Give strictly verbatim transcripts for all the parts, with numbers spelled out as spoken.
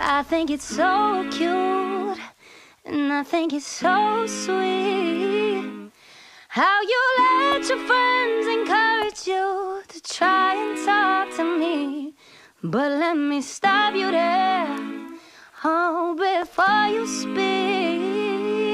I think it's so cute, and I think it's so sweet how you let your friends encourage you to try and talk to me. But let me stop you there, oh, before you speak.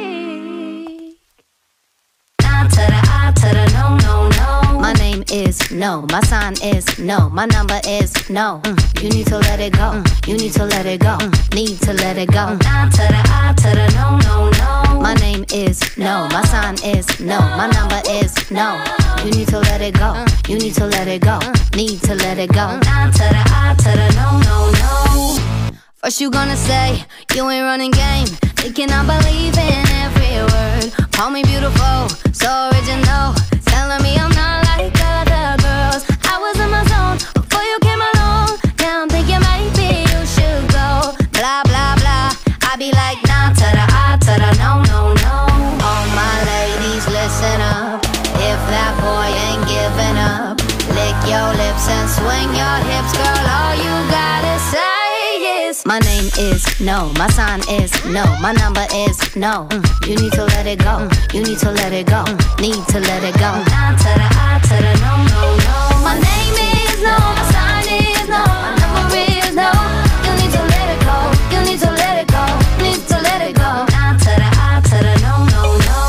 Nah to the I to the no, no, no. My name is no, my sign is no, my number is no. mm. You need to let it go, mm. you need to let it go, mm. need to let it go. Nah to the I to the no, no, no. My name is no, my sign is no, my number is no. You need to let it go, you need to let it go, need to let it go. Nah to the I to the no, no, no. First you gonna say you ain't running game, thinking I believe in every word. Call me beautiful, so original, telling me I'm not like other girls. I was in my zone before you came along. Now I'm thinking maybe you should go. Blah blah blah, I be like nah to the I to the no no no. All my ladies listen up, if that boy ain't giving up, lick your lips and swing your hips, girl. All you gotta say. My name is no, my sign is no, my number is no. mm. You need to let it go, mm. you need to let it go, mm. need to let it go. Nah to the I to the no, no, no. My name is no, my sign is no, my number is no. You need to let it go, you need to let it go, need to let it go. Nah to the I to the no, no,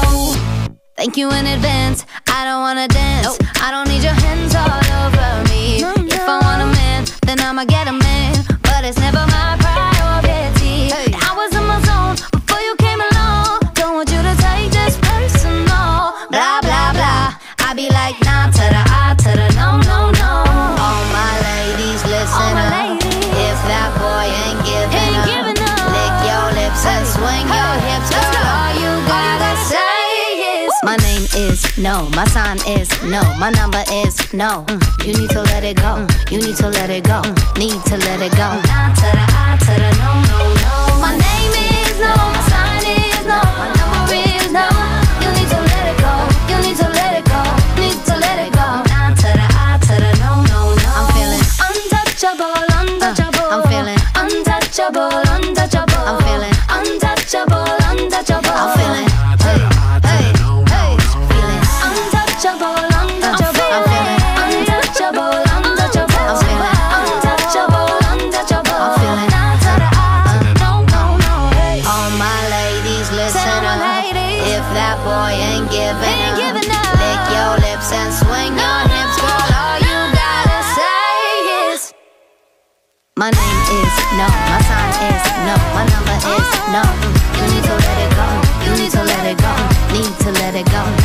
no. Thank you in advance, I don't wanna dance, nope. I don't need your hands all over me. no, no. If I want a man, then I'ma get a man, but it's never my priority. hey. I was in my zone before you came along, don't want you to take this personal. Blah blah blah, I be like nah to the I to the no no no. All my ladies listen my up, ladies. if that boy ain't giving, Ain't up, giving up, lick your lips and swing hey. your hips, Let's girl. go. All you gotta say is my name is no, my sign is no, my number is no. mm. You need to let it go, mm. you need to let it go, mm. need to let it go. Nah to the I to the no, no, no. My name is no, my sign is no, my number is no. You need to let it go, you need to let it go, need to let it go. Nah to the I to the no, no, no. I'm feeling untouchable, untouchable. uh, I'm feeling untouchable, untouchable. I'm feeling untouchable, untouchable. I'm feeling hey, hey, hey, feeling untouchable, untouchable. I'm feeling untouchable, untouchable. I'm feeling untouchable, untouchable. I'm feeling Nah to the I to the no, no, no. Hey. all my ladies listen Tell my up, ladies. if that boy ain't giving Ain't up, giving up. lick your lips and swing your hips, girl. All you gotta say is my name is no, my sign is no, my number is no. You need to let it go, you need to let it go, need to let it go.